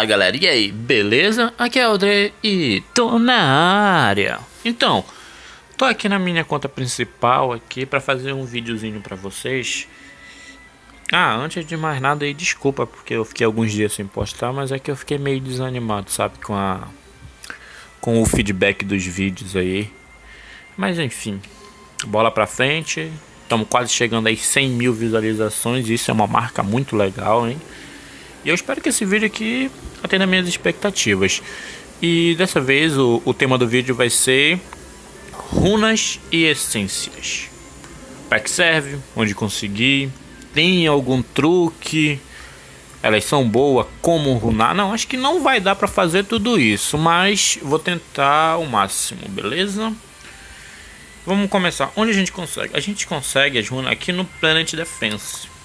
Fala galera, e aí, beleza? Aqui é o Dre e tô na área. Então, tô aqui na minha conta principal aqui pra fazer um videozinho pra vocês. Antes de mais nada aí, desculpa porque eu fiquei alguns dias sem postar, mas é que eu fiquei meio desanimado, sabe, com o feedback dos vídeos aí. Mas enfim, bola pra frente. Estamos quase chegando aí 100 mil visualizações, isso é uma marca muito legal, hein? E eu espero que esse vídeo aqui atenda minhas expectativas. E dessa vez o tema do vídeo vai ser runas e essências. Para que serve? Onde conseguir? Tem algum truque? Elas são boas? Como runar? Não, acho que não vai dar para fazer tudo isso, mas vou tentar o máximo, beleza? Vamos começar. Onde a gente consegue? A gente consegue as runas aqui no Planet Defense.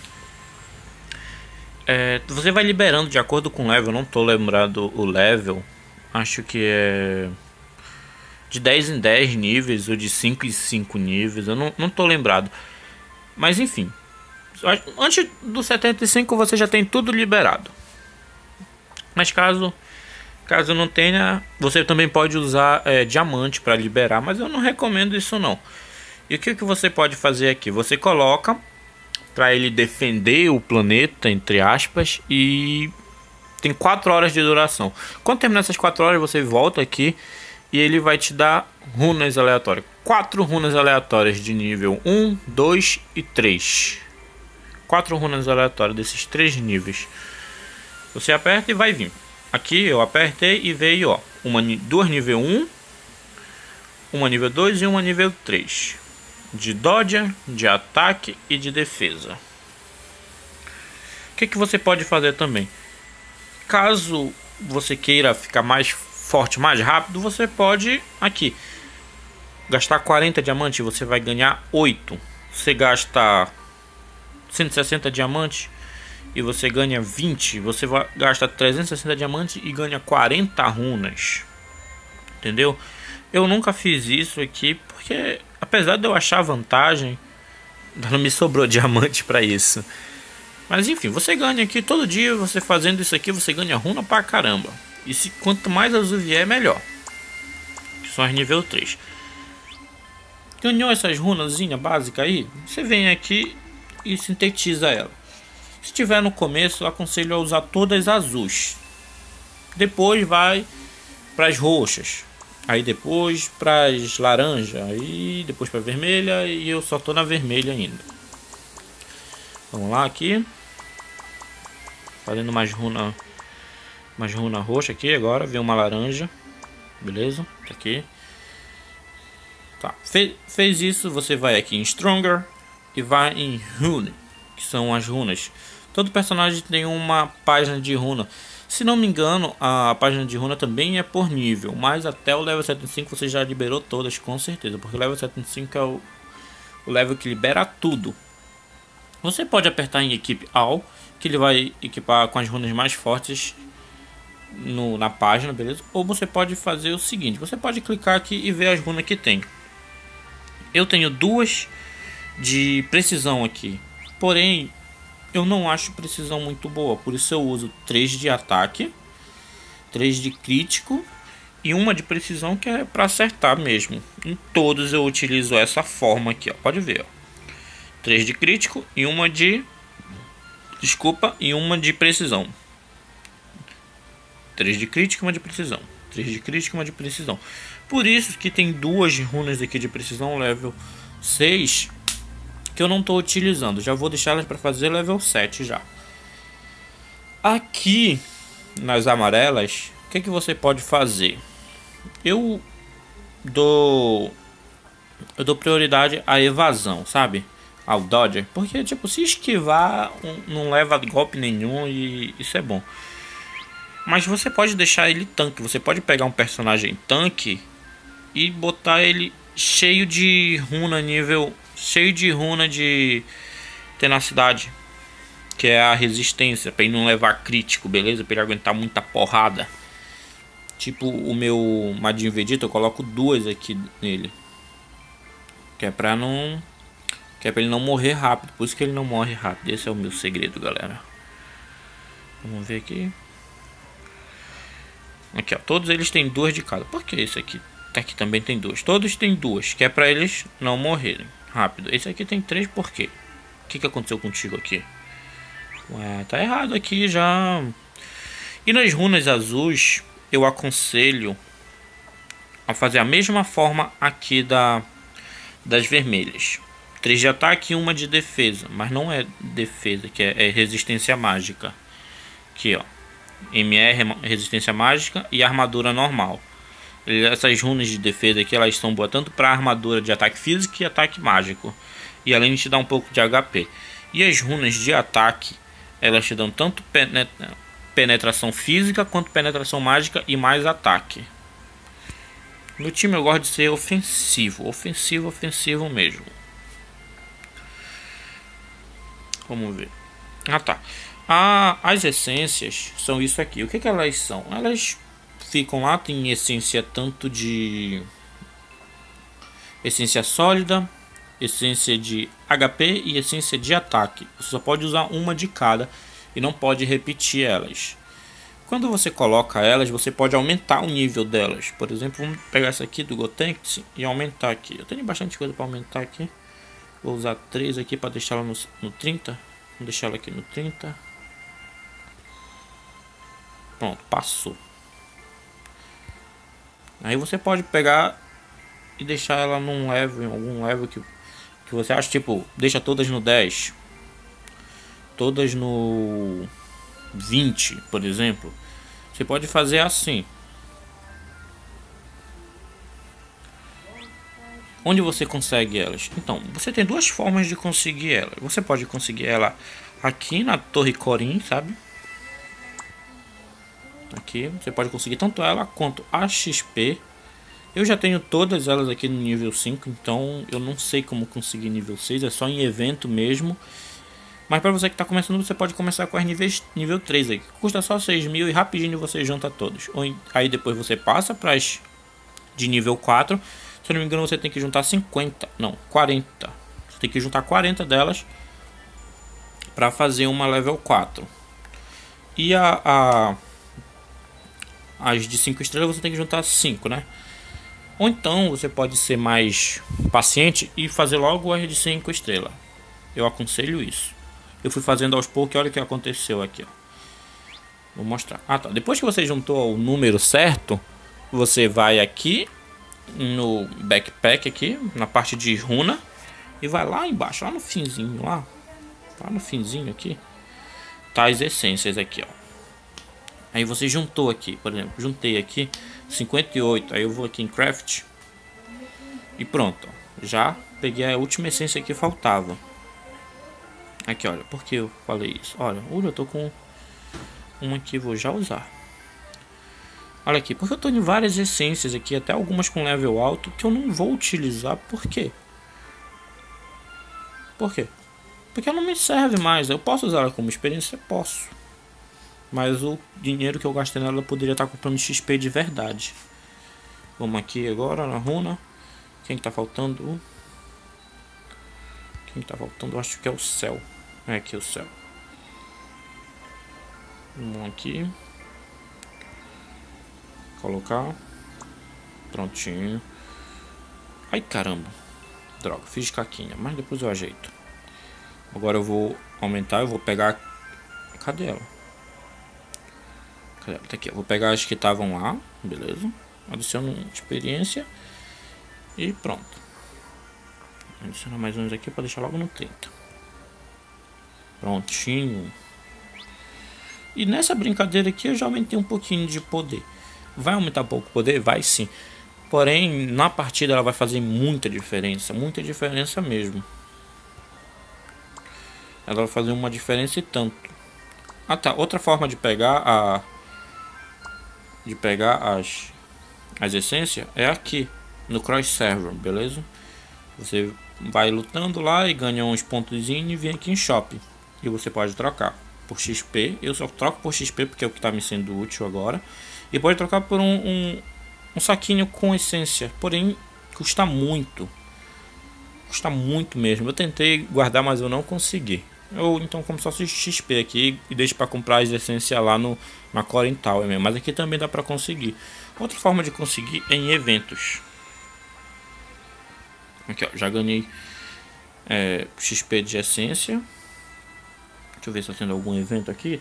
Você vai liberando de acordo com o level. Eu não tô lembrado o level. Acho que é de 10 em 10 níveis ou de 5 em 5 níveis. Eu não tô lembrado. Mas enfim, antes do 75 você já tem tudo liberado. Mas caso não tenha, você também pode usar diamante para liberar. Mas eu não recomendo isso não. E o que você pode fazer aqui? Você coloca para ele defender o planeta, entre aspas, e tem 4 horas de duração. Quando terminar essas 4 horas, você volta aqui e ele vai te dar runas aleatórias. 4 runas aleatórias de nível 1, 2 e 3. 4 runas aleatórias desses 3 níveis. Você aperta e vai vir. Aqui eu apertei e veio, ó, duas nível 1, uma nível 2 e uma nível 3. De dodge, de ataque e de defesa. O que você pode fazer também? Caso você queira ficar mais forte, mais rápido, você pode aqui gastar 40 diamantes, você vai ganhar 8. Você gasta 160 diamantes e você ganha 20. Você vai gastar 360 diamantes e ganha 40 runas. Entendeu? Eu nunca fiz isso aqui porque, apesar de eu achar vantagem, não me sobrou diamante para isso. Mas enfim, você ganha aqui todo dia. Você fazendo isso aqui, você ganha runa pra caramba. E quanto mais azul vier, melhor. Que são as nível 3. Ganhou essas runazinhas básicas aí, você vem aqui e sintetiza ela. Se tiver no começo, eu aconselho a usar todas azuis. Depois vai para as roxas. Aí depois para as laranja, aí depois para vermelha, e eu só tô na vermelha ainda. Vamos lá aqui. Fazendo mais runa roxa aqui agora, vem uma laranja. Beleza? Tá aqui. Tá. Fez isso, você vai aqui em Stronger e vai em Rune, que são as runas. Todo personagem tem uma página de runa. Se não me engano, a página de runa também é por nível, mas até o level 75 você já liberou todas, com certeza, porque o level 75 é o level que libera tudo. Você pode apertar em Equip All, que ele vai equipar com as runas mais fortes na página, beleza? Ou você pode fazer o seguinte, você pode clicar aqui e ver as runas que tem. Eu tenho 2 de precisão aqui, porém eu não acho precisão muito boa, por isso eu uso 3 de ataque, 3 de crítico e uma de precisão, que é para acertar mesmo. Em todos eu utilizo essa forma aqui, ó. Pode ver, ó. 3 de crítico e uma de precisão. 3 de crítico e uma de precisão. 3 de crítico e uma de precisão. Por isso que tem 2 runas aqui de precisão level 6 que eu não estou utilizando. Já vou deixar elas para fazer level 7 já. Aqui nas amarelas, o que você pode fazer? Eu dou prioridade à evasão, sabe? Ao dodge, porque tipo, se esquivar não leva golpe nenhum e isso é bom. Mas você pode deixar ele tanque. Você pode pegar um personagem tanque e botar ele cheio de runa cheio de runa de tenacidade, que é a resistência, para ele não levar crítico, beleza? Para ele aguentar muita porrada. Tipo o meu Madinho Vegeta, eu coloco 2 aqui nele, que é para ele não morrer rápido. Por isso que ele não morre rápido. Esse é o meu segredo, galera. Vamos ver aqui. Aqui, ó. Todos eles têm 2 de cada. Por que esse aqui? Aqui também tem 2. Todos têm 2, que é pra eles não morrerem rápido. Esse aqui tem 3, por quê? O que aconteceu contigo aqui? Ué, tá errado aqui já. E nas runas azuis, eu aconselho a fazer a mesma forma aqui das vermelhas. 3 de ataque e 1 de defesa. Mas não é defesa, que é resistência mágica. Aqui, ó. MR, resistência mágica, e armadura normal. Essas runas de defesa aqui, elas são boas tanto para armadura de ataque físico e ataque mágico. E além de te dar um pouco de HP. E as runas de ataque, elas te dão tanto penetração física quanto penetração mágica e mais ataque. No time eu gosto de ser ofensivo. Ofensivo mesmo. Vamos ver. Ah, tá. As essências são isso aqui. O que elas são? Elas ficam lá, tem essência tanto de essência sólida, essência de HP e essência de ataque. Você só pode usar uma de cada e não pode repetir elas. Quando você coloca elas, você pode aumentar o nível delas. Por exemplo, vamos pegar essa aqui do Gotenks e aumentar aqui. Eu tenho bastante coisa para aumentar aqui. Vou usar 3 aqui para deixar ela no 30. Vou deixar ela aqui no 30. Pronto, passou. Aí você pode pegar e deixar ela num level, em algum level que você acha, tipo, deixa todas no 10. Todas no 20, por exemplo. Você pode fazer assim. Onde você consegue elas? Então, você tem 2 formas de conseguir ela. Você pode conseguir ela aqui na Torre Corin, sabe? Aqui, você pode conseguir tanto ela quanto a XP. Eu já tenho todas elas aqui no nível 5, então eu não sei como conseguir nível 6, é só em evento mesmo. Mas para você que está começando, você pode começar com as nível 3 aí, que custa só 6.000 e rapidinho você junta todos. Aí depois você passa para as de nível 4, se eu não me engano você tem que juntar 40. Você tem que juntar 40 delas para fazer uma level 4. E as de 5 estrelas você tem que juntar 5, né? Ou então você pode ser mais paciente e fazer logo as de 5 estrelas. Eu aconselho isso. Eu fui fazendo aos poucos e olha o que aconteceu aqui, ó. Vou mostrar. Ah, tá. Depois que você juntou o número certo, você vai aqui no backpack aqui, na parte de runa, e vai lá embaixo, lá no finzinho, lá no finzinho aqui, tá as essências aqui, ó. Aí você juntou aqui, por exemplo, juntei aqui 58, aí eu vou aqui em craft e pronto, ó. Já peguei a última essência que faltava. Aqui, olha, por que eu falei isso? Olha, eu tô com uma aqui, vou já usar. Olha aqui, porque eu tô em várias essências aqui, até algumas com level alto, que eu não vou utilizar. Por quê? Por quê? Porque ela não me serve mais. Eu posso usar ela como experiência? Posso. Mas o dinheiro que eu gastei nela eu poderia estar comprando XP de verdade. Vamos aqui agora na runa. Quem que tá faltando? Quem tá faltando? Eu acho que é o céu. É aqui o céu. Vamos aqui. Colocar. Prontinho. Ai caramba. Droga, fiz caquinha. Mas depois eu ajeito. Agora eu vou aumentar. Eu vou pegar. Cadê ela? Tá aqui, eu vou pegar as que estavam lá, beleza? Adiciono experiência e pronto. Adicionar mais uns aqui para deixar logo no 30. Prontinho. E nessa brincadeira aqui eu já aumentei um pouquinho de poder. Vai aumentar um pouco o poder? Vai sim. Porém, na partida ela vai fazer muita diferença mesmo. Ela vai fazer uma diferença e tanto. Ah tá, outra forma de pegar as essências é aqui no cross server, beleza? Você vai lutando lá e ganha uns pontos e vem aqui em shopping e você pode trocar por XP. Eu só troco por XP porque é o que está me sendo útil agora, e pode trocar por um saquinho com essência, porém custa muito mesmo. Eu tentei guardar, mas eu não consegui. ou então como só XP aqui e deixo para comprar as essências lá na Corin Tower mesmo. Mas aqui também dá para conseguir. Outra forma de conseguir é em eventos. Aqui ó, já ganhei XP de essência. Deixa eu ver se está tendo algum evento aqui.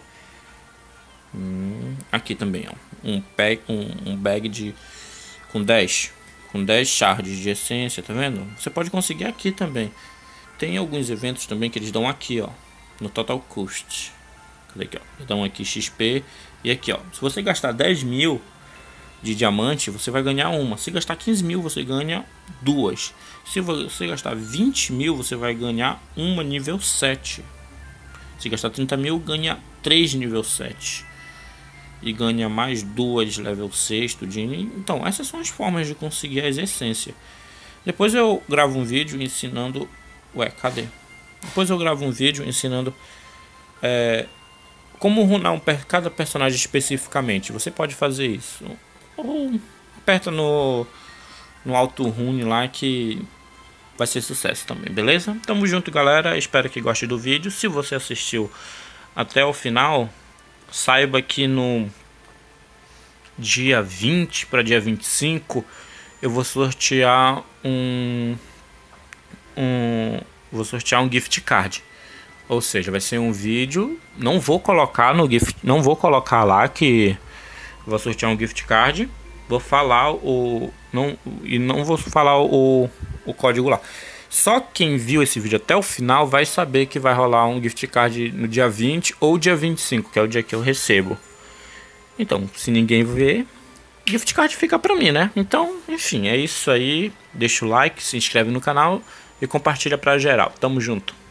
Aqui também ó, um bag com 10 shards de essência, tá vendo? Você pode conseguir aqui também. Tem alguns eventos também que eles dão aqui ó, no Total Cost. Cadê aqui ó? Eles dão aqui XP e aqui ó, se você gastar 10 mil de diamante, você vai ganhar uma. Se gastar 15 mil, você ganha duas. Se você gastar 20 mil, você vai ganhar uma nível 7. Se gastar 30 mil, ganha 3 nível 7. E ganha mais duas level 6. Então, essas são as formas de conseguir as essências. Depois eu gravo um vídeo ensinando... Ué, cadê? Depois eu gravo um vídeo ensinando como runar cada personagem especificamente. Você pode fazer isso. Ou aperta no auto rune lá que vai ser sucesso também, beleza? Tamo junto, galera. Espero que goste do vídeo. Se você assistiu até o final, saiba que no dia 20 para dia 25 eu vou sortear vou sortear um gift card. Ou seja, vai ser um vídeo, não vou colocar no gift, não vou colocar lá que vou sortear um gift card. Vou falar não vou falar o código lá. Só quem viu esse vídeo até o final vai saber que vai rolar um gift card no dia 20 ou dia 25, que é o dia que eu recebo. Então, se ninguém ver, gift card fica pra mim, né? Então, enfim, é isso aí. Deixa o like, se inscreve no canal e compartilha pra geral. Tamo junto.